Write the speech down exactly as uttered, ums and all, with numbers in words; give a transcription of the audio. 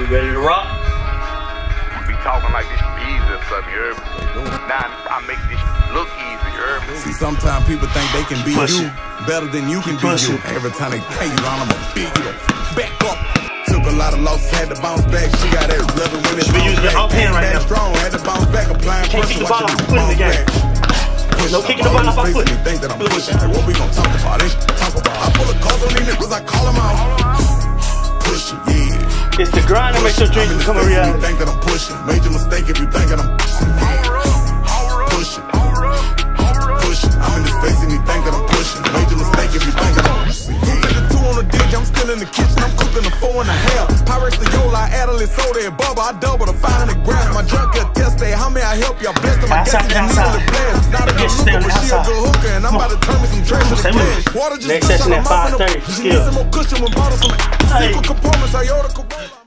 We ready to rock? We be talking like this should be easy or something, you heard me? Now I make this look easy, you heard me? See, sometimes people think they can be Push you it. better than you can be Push you. it. Every time they pay you on, I'm a big you back up. Took a lot of losses, had to bounce back. She got that rhythm when it Should be using your offhand right now. Strong, had to bounce back, applying Can't pressure. kick the ball watch off, it put it in the bounce game. back. No kicking the ball off, I put it. Think that I'm pushing. Like, what we gon' talk about? They talk about. I pull a call on these niggas, I call them out. Pushing, yeah. It's the grind that makes your dreams become a reality. Think that I'm pushing. Major mistake if you think that I'm pushing. Pushing. I'm in his face and he think that I'm pushing. Major mistake if you think that I'm pushing. Two on the dig, I'm still in the kitchen. I'm cooking a four and a half. Pyrex the Yola, Adelaide, soda and bubble. I double the five hundred grams. My drunk got tested. How may I help y'all? Blessed my guess. Outside, outside. Not a good looker, but she a good hooker. And I'm about to turn me some trash in the cash. Water just Next session at five thirty. Need some more cushion when bottles from a component Toyota Corolla.